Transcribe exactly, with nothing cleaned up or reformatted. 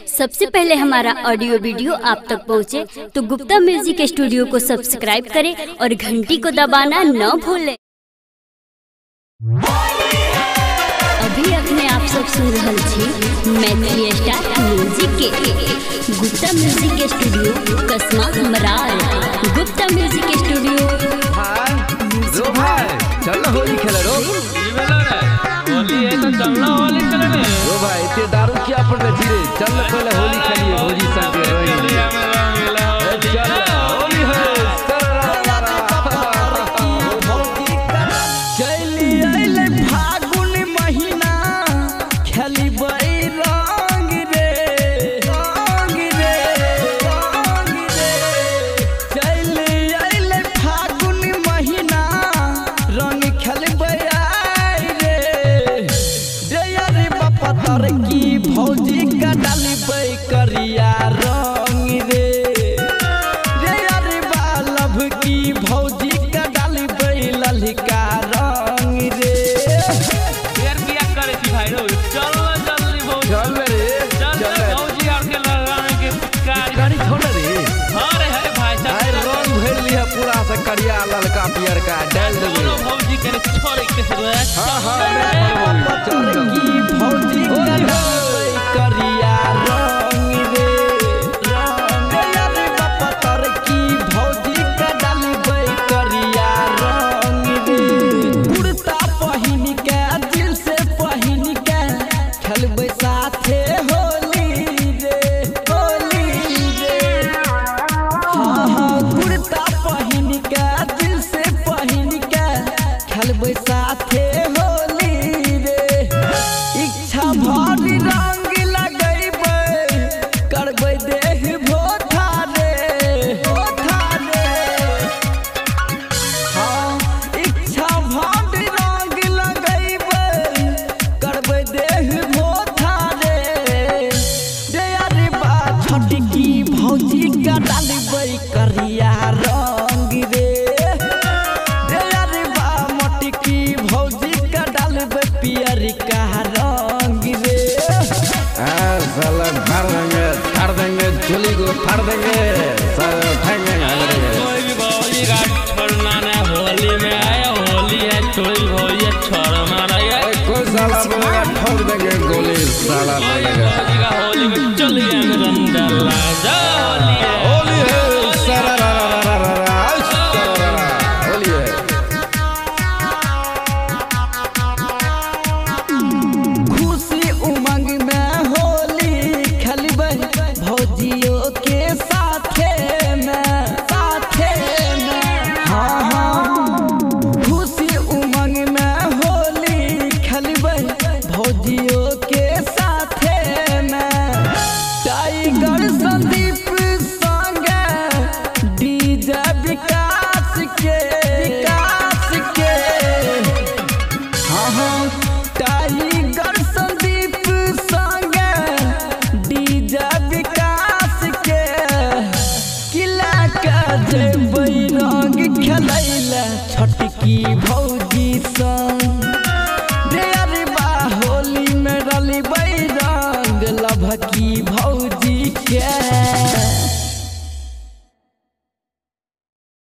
सबसे पहले हमारा ऑडियो वीडियो आप तक पहुंचे तो गुप्ता म्यूजिक स्टूडियो को सब्सक्राइब करें और घंटी को दबाना न भूलें। अभी अपने आप सब सुन रहे छी मैथिली स्टार म्यूजिक के गुप्ता म्यूजिक स्टूडियो कसमा मरार। गुप्ता म्यूजिक स्टूडियो रो भाई चल होली खेले रो होली है तो चलना होली खेले रे रो भाई ते दारू क्या पड़ रही रे चल पहले होली खेलिए होली संग के रोई चल होली है चली आइले फागुन महीना खेलिबै रंग रे रंग रे रंग रे चली आइले फागुन महीना रंग खेलिबै रे दया रे बापा तर की भौजी का डालिबै करिया रंग रे दया रे बालभ की भौजी का डालिबै ललका रंग रे यार क्या करे छी भाई रो चल जल्दी भौजी चल रे चल भौजी यार के लगाने के कार गाड़ी छोड़ रे हां रे है भाई भाई रंग भर लिया पूरा से करिया ललका पियर का डाल दे दोनों भौजी के छोड़ के रे हां हां चल की भौजी का डालिबै करिया रंग रे रंग दया रे बापा तर की भौजी का डालिबै करिया रंग रे कुर्ता पहिन के दिल से पहिन के खेलबै साथे होली रे होली रे हाँ हाँ कुर्ता पहिन के दिल से पहिन के खेलबै साथे होली रे इच्छा भरी रंग लगैबै करबै देह भोथा रे भोथा रे हाँ इच्छा भरी रंग लगैबै करबै देह भोथा रे दया रे बा छोटकी भौजी का डालिबै करिया रंग रे दया रे बा मोटकी भौजी का डालिबै पियर का रंग रे आ साला फाड़ देंगे फाड़ देंगे चोली को फाड़ देंगे साला फेंकेंगे कोई भी भौजी का छोड़ना नहीं होली में आया होली है छोड़ी भौजी छोड़ना नहीं है कोई साला बोलेगा ठोक देंगे गोली साला बोलेगा भौजी का होली में चलिए रंग डाला जा होली है होली है सारा रा रा रा रा रा सारा रा होली है खुशी उमंग में होली खेलबै भौजियों के साथे में साथे में हाँ हाँ खुशी उमंग में होली खेलबै भौजियों के साथे में टाइगर संदीप संगे डीजे विकास के विकास के हाँ हाँ टाइगर संदीप संगे डीजे विकास के किला के जेबै रंग खेलैले छोटकी भौजी संग रे अरे बा होली में रलिबै रंग लभकी